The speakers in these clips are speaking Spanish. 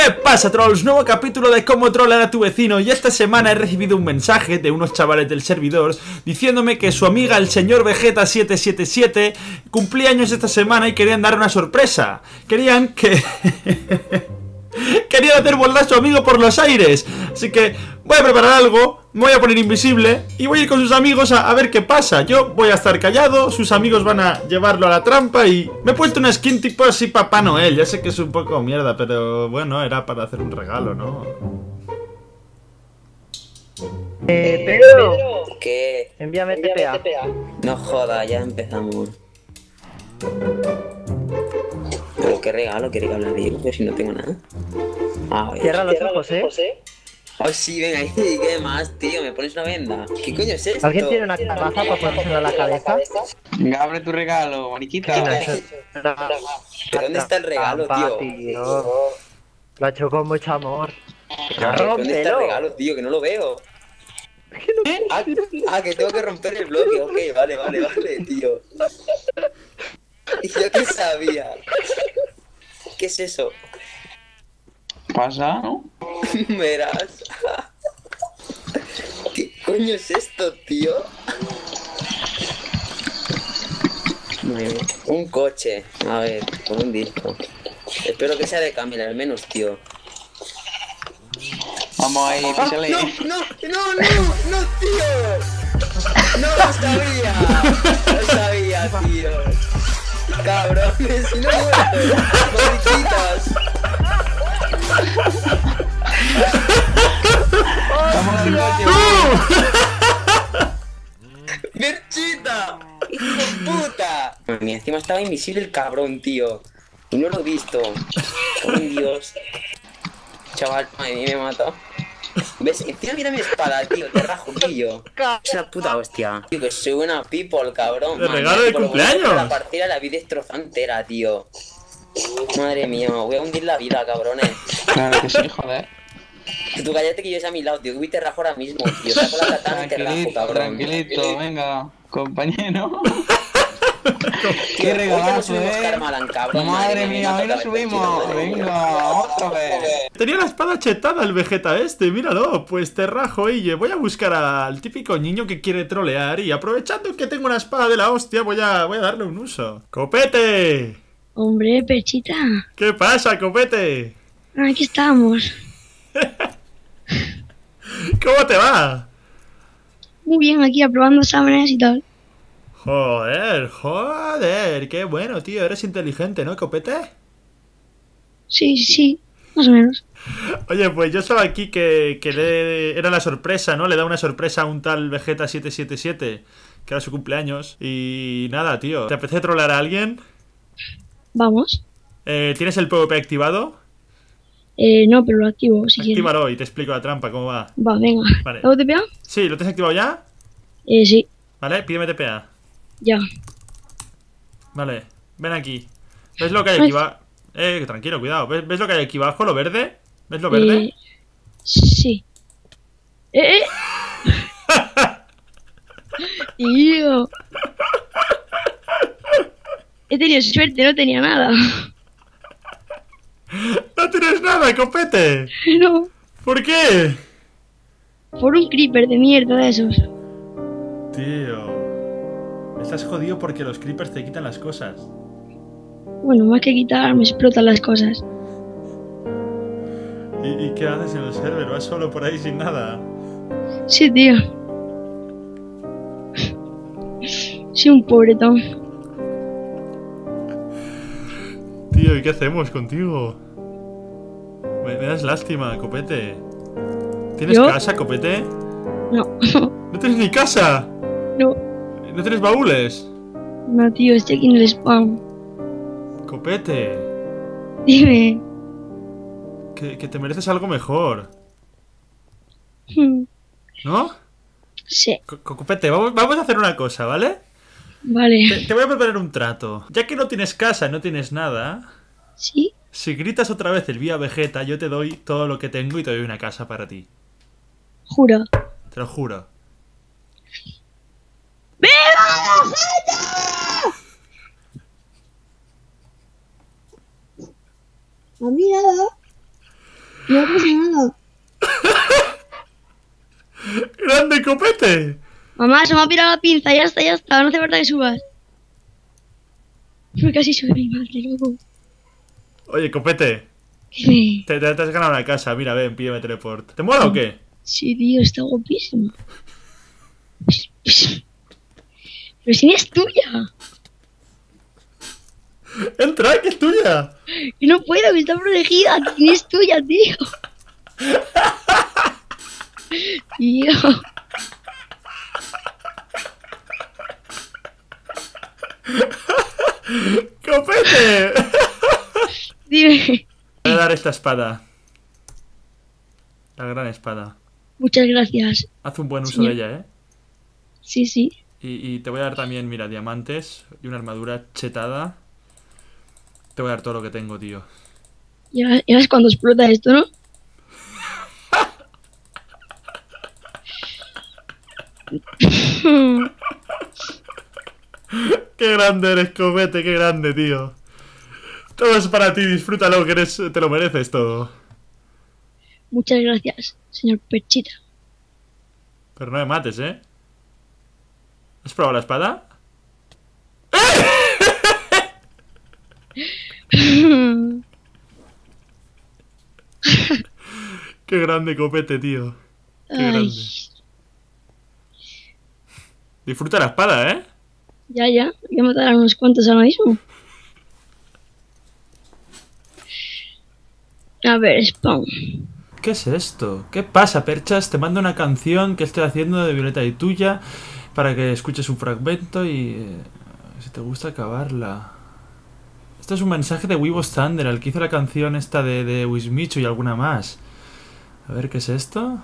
¿Qué pasa, trolls? Nuevo capítulo de cómo trolear a tu vecino. Y esta semana he recibido un mensaje de unos chavales del servidor diciéndome que su amiga el señor Vegeta 777 cumplía años esta semana y querían dar una sorpresa. Querían que... Quería hacer volar a su amigo por los aires. Así que voy a preparar algo, me voy a poner invisible y voy a ir con sus amigos a ver qué pasa. Yo voy a estar callado, sus amigos van a llevarlo a la trampa. Y me he puesto una skin tipo así Papá Noel. Ya sé que es un poco mierda, pero bueno, era para hacer un regalo, ¿no? Pedro, ¿Qué? envíame TPA. No joda, ya empezamos. ¿Pero qué regalo? ¿Qué regalo le digo? Pues si no tengo nada. A ver. Cierra los ojos, Oh, sí, venga, ahí. ¿Qué más, tío? ¿Me pones una venda? ¿Qué coño es esto? ¿Alguien tiene una calabaza para ponérsela a la cabeza? Venga, abre tu regalo, mariquita. No, eso es una ¿Pero dónde está el regalo, trampa, tío? Lo ha hecho con mucho amor. ¿Dónde está el regalo, tío? Que no lo veo. Que tengo que romper el bloque. Ok, vale, tío. ¿Y yo qué sabía? ¿Qué es eso? Pasa, ¿no? Verás. ¿Qué coño es esto, tío? Un coche. A ver, con un disco. Espero que sea de Camila, al menos, tío. Vamos ahí, písale. No, tío. No lo sabía, tío. Cabrones, si no muerto. Mariquitas. Vamos al coche. ¡Merchita! ¡Hijo de puta! Mira, encima estaba invisible el cabrón, tío. Y no lo he visto. Oh, Dios. Chaval, ay, me mata. ¿Ves? Encima mira mi espada, tío. Te rajo, tío. Es una puta hostia. Tío, que soy una people, cabrón. ¡De regalo de cumpleaños! La partida la vi destrozada entera, tío. Madre mía, voy a hundir la vida, cabrones. Claro que sí, joder. Tú cállate que yo sea a mi lado, tío. Que te rajo ahora mismo, tío. Saco la katana y te rajo, cabrón. Tranquilito, venga, compañero. Qué regalazo, cabrón. Madre mía, hoy lo subimos. Venga, otra vez. Tenía la espada chetada el Vegeta este, míralo. Pues te rajo, y voy a buscar al típico niño que quiere trolear. Y aprovechando que tengo una espada de la hostia, voy a darle un uso. ¡Copete! Hombre, Perchita. ¿Qué pasa, Copete? Aquí estamos. ¿Cómo te va? Muy bien, aquí aprobando exámenes y tal. Joder, qué bueno, tío. Eres inteligente, ¿no, Copete? Sí, más o menos. Oye, pues yo estaba aquí que era la sorpresa, ¿no? Le da una sorpresa a un tal Vegeta 777, que era su cumpleaños. Y nada, tío. ¿Te apetece trolear a alguien? Vamos. ¿Tienes el PvP activado? No, pero lo activo si quieres. Actívalo y te explico la trampa, cómo va. Va, venga. Vale. ¿Luego TPA? Sí, ¿lo tienes activado ya? Sí. Vale, pídeme TPA. Ya. Vale, ven aquí. ¿Ves lo que hay aquí abajo? Tranquilo, cuidado. ¿Ves lo que hay aquí abajo, lo verde? ¿Ves lo verde? Sí. Tío. He tenido suerte, no tenía nada. ¡No tienes nada, Copete! No. ¿Por qué? Por un creeper de mierda de esos. Tío. Estás jodido porque los creepers te quitan las cosas. Bueno, más que quitar, me explotan las cosas. ¿Y qué haces en el server? ¿Vas solo por ahí sin nada? Sí, tío. Soy un pobretón. Tío, ¿y qué hacemos contigo? Me das lástima, Copete. ¿Tienes ¿Yo? casa, Copete? No. ¿No tienes ni casa? No. ¿No tienes baúles? No, tío, estoy aquí en el spawn. Copete. Dime. Que te mereces algo mejor. ¿No? Sí. Copete, vamos a hacer una cosa, ¿vale? Vale. Te voy a proponer un trato. Ya que no tienes casa, no tienes nada. ¿Sí? Si gritas otra vez el Vía Vegeta, yo te doy todo lo que tengo y te doy una casa para ti. Jura. Te lo juro. ¡Viva Vegeta! A mí nada. No pasa nada. ¡Grande copete! Mamá, se me ha pirado la pinza, ya está, no hace falta que subas. Fue casi sube mi madre, loco. Oye, copete, ¿Qué? te has ganado una casa. Mira, ven, pídeme teleport. ¿Te mola o qué? Sí, tío, está guapísimo. Pero si ni es tuya. ¡Entra, que es tuya! Yo no puedo, que está protegida. Ni es tuya, tío. Tío. ¡Copete! Dime. Voy a dar esta espada. La gran espada. Muchas gracias. Haz un buen uso Señor. de ella, ¿eh? Sí, sí. Y te voy a dar también, mira, diamantes y una armadura chetada. Te voy a dar todo lo que tengo, tío. Ya ves cuando explota esto, ¿no? ¡Qué grande eres, copete! ¡Qué grande, tío! Todo es para ti, disfrútalo, que eres, te lo mereces todo. Muchas gracias, señor Perchita. Pero no me mates, ¿eh? ¿Has probado la espada? ¡Qué grande, copete, tío! ¡Qué Ay, grande! Disfruta la espada, ¿eh? ya. Voy a matar a unos cuantos ahora mismo. A ver, spawn. ¿Qué es esto? ¿Qué pasa, Perchas? Te mando una canción que estoy haciendo de Violeta y tuya para que escuches un fragmento y... si te gusta acabarla. Esto es un mensaje de Wibo Thunder, el que hizo la canción esta de Wismichu y alguna más. A ver, ¿qué es esto?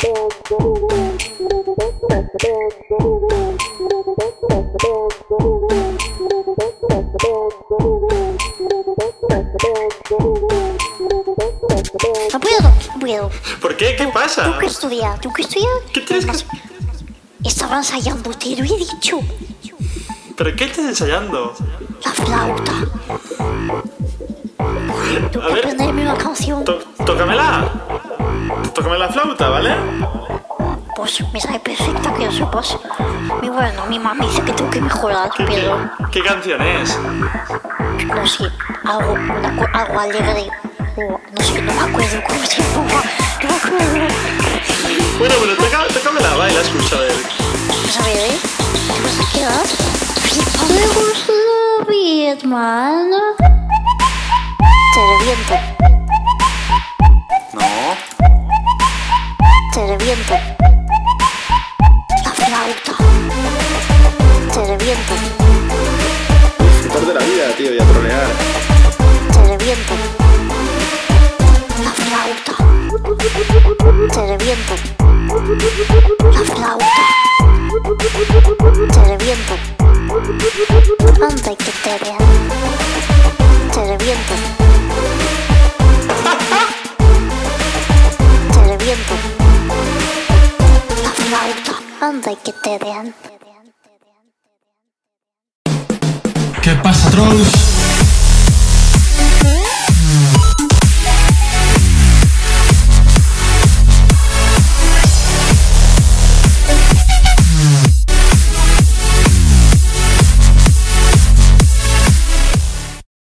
No puedo. ¿Por qué? ¿Qué pasa? Tengo que estudiar. ¿Qué tienes que...? Estaba ensayando, te lo he dicho. ¿Pero qué estás ensayando? La flauta. Tengo A que ver. aprenderme una canción. Tócamela. Tócame la flauta, ¿vale? Pues me sale perfecta, que lo sepas. Y bueno, mi mamá dice que tengo que mejorar, pero ¿Qué canción es? no sé, algo alegre. O no sé, no me acuerdo cómo se llama. No me acuerdo. Bueno, tócamela, va, y la escucho, a ver. Pues a ver, ¿eh? ¿Te vas a quedar? Me gusta la vida, hermano. Te reviento. No. Te reviento. La flauta. Te reviento. Disfrutar de la vida, tío, y a trolear. Te reviento. La flauta. Te reviento. La flauta. Te reviento. Anda y que te vean. Te reviento. Te reviento. La flauta. Anda y que te vean. ¿Qué pasa, trolls?